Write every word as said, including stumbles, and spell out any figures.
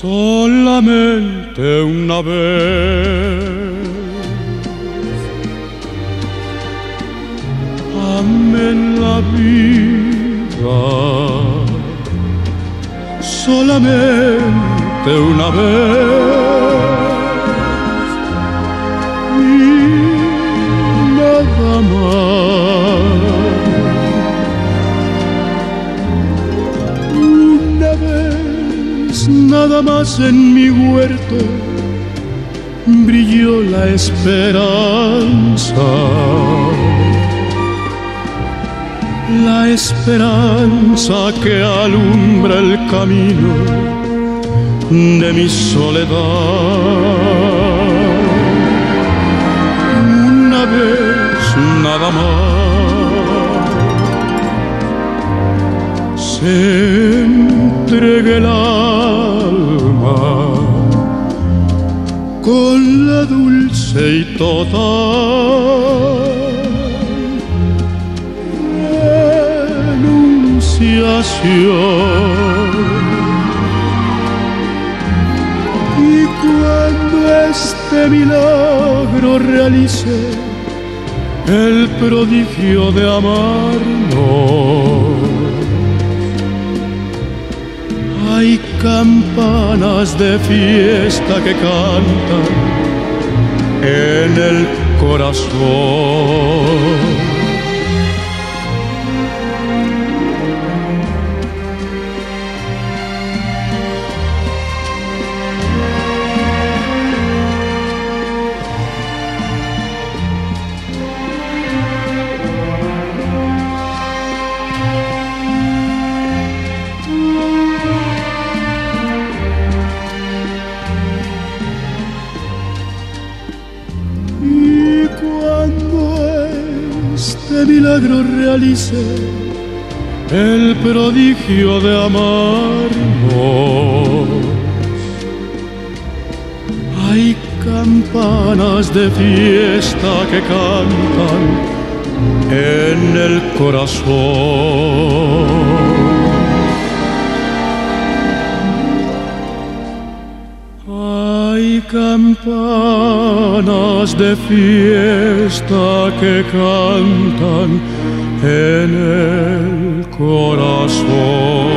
solamente una vez. Amé la vida solamente una vez y nada más. Una vez nada más en mi huerto brilló la esperanza, la esperanza que alumbra el camino de mi soledad. Una vez nada más se entregue el alma con la dulce y total y cuando este milagro realice el prodigio de amarnos, hay campanas de fiesta que cantan en el corazón. Este milagro realice el prodigio de amarnos, hay campanas de fiesta que cantan en el corazón. Hay campanas de fiesta que cantan en el corazón.